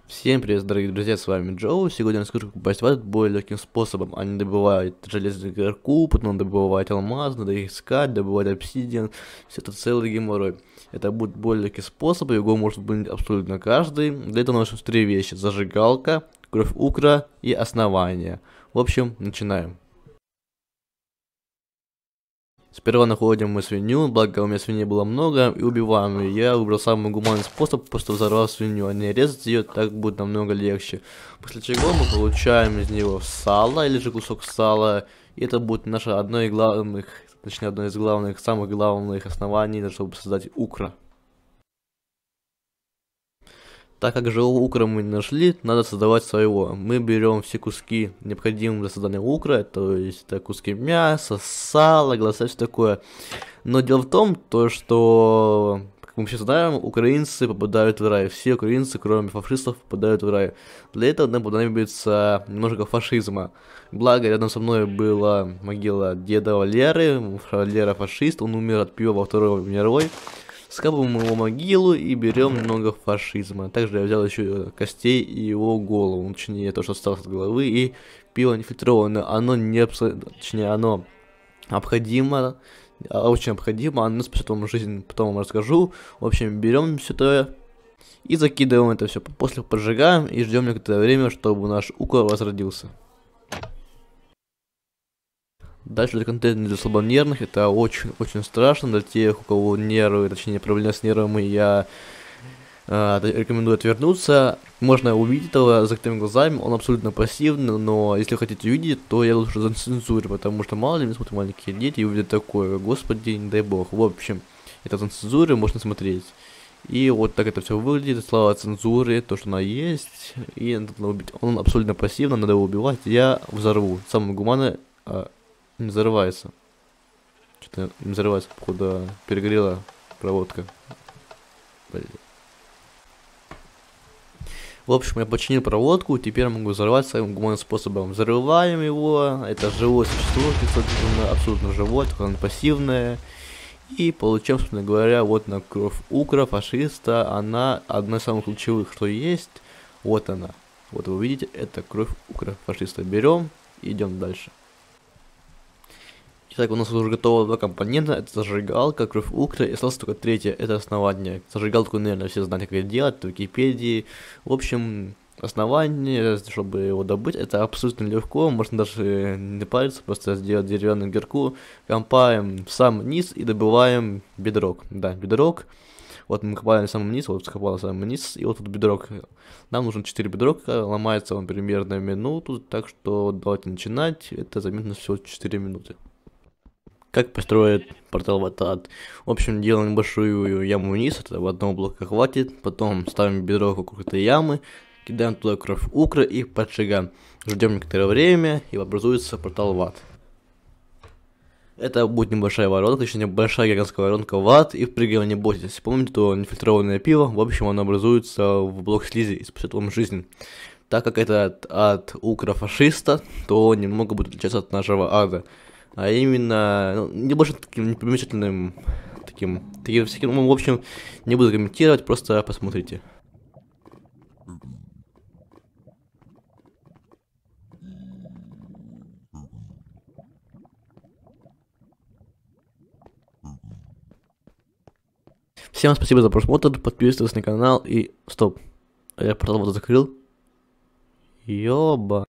Всем привет, дорогие друзья, с вами Джоу. Сегодня я расскажу, как попасть в ад более легким способом. Они добывают железную кирку, потом добывают алмаз, надо их искать, добывать обсидиан. Все это целый геморрой. Это будет более легкий способ, его может быть абсолютно каждый. Для этого нужно 3 вещи: зажигалка, кровь укра и основание. В общем, начинаем. Сперва находим мы свинью, благо у меня свиней было много, и убиваем ее. Я выбрал самый гуманный способ, просто взорвал свинью, а не резать ее, так будет намного легче. После чего мы получаем из него сало, или же кусок сала, и это будет наше одно из главных, точнее одно из главных, самых главных оснований, чтобы создать укра. Так как же укра мы не нашли, надо создавать своего. Мы берем все куски, необходимые для создания укра, то есть это куски мяса, сала, голоса, все такое. Но дело в том, что, как мы сейчас знаем, украинцы попадают в рай. Все украинцы, кроме фашистов, попадают в рай. Для этого нам понадобится немножко фашизма. Благо, рядом со мной была могила деда Валеры. Валера фашист, он умер от пива во Второй мировой. Скапываем его могилу и берем немного фашизма. Также я взял еще костей и его голову, точнее то, что осталось от головы, и пиво нефильтрованное. Оно не точнее, оно необходимо, очень необходимо, оно спасет вам жизнь, потом вам расскажу. В общем, берем все это и закидываем это все. После поджигаем и ждем некоторое время, чтобы наш укор возродился. Дальше это контент не для слабонервных, это очень страшно для тех, у кого нервы, точнее проблемы с нервами, я рекомендую отвернуться. Можно увидеть этого закрытыми глазами, он абсолютно пассивный, но если хотите увидеть, то я лучше зацензурю, потому что мало ли меня смотрят маленькие дети и увидят такое, господи, не дай бог. В общем, это цензуры можно смотреть. И вот так это все выглядит, слава цензуре, то, что она есть, и надо убить. Он абсолютно пассивно, надо его убивать, я взорву. Самое гуманное... не взрывается. Что-то не взрывается, походу перегорела проводка. В общем, я починил проводку, теперь могу взорвать самым гуманным способом. Взрываем его, это живое существо, абсолютно живое, только он пассивное. И получаем, собственно говоря, вот на кровь укра, фашиста, она одна из самых ключевых, что есть. Вот она. Вот вы видите, это кровь укра, фашиста. Берем и идем дальше. Итак, у нас уже готово 2 компонента, это зажигалка, кровь укра, и осталось только 3, это основание. Зажигалку, наверное, все знают, как это делать, в Википедии. В общем, основание, чтобы его добыть, это абсолютно легко, можно даже не париться, просто сделать деревянную кирку, копаем в самый низ и добываем бедрок. Да, бедрок. Вот мы копаем в самый низ, вот скопал в самый низ, и вот тут бедрок. Нам нужно 4 бедрока, ломается он примерно минуту, так что давайте начинать, это займет всего 4 минуты. Как построить портал в ад? В общем, делаем небольшую яму вниз, этого одного блока хватит, потом ставим бедро вокруг этой ямы, кидаем туда кровь укра и поджигаем. Ждем некоторое время и образуется портал в ад. Это будет небольшая воронка, точнее небольшая гигантская воронка в ад, и впрыгивая не бойтесь. Помните, то нефильтрованное пиво, в общем, оно образуется в блок слизи и спасет вам жизнь. Так как это от укра фашиста, то немного будет отличаться от нашего ада. А именно, ну, не больше таким непримечательным, таким всяким, ну, в общем, не буду комментировать, просто посмотрите. Всем спасибо за просмотр, подписывайтесь на канал и... Стоп, я портал закрыл. Ёба.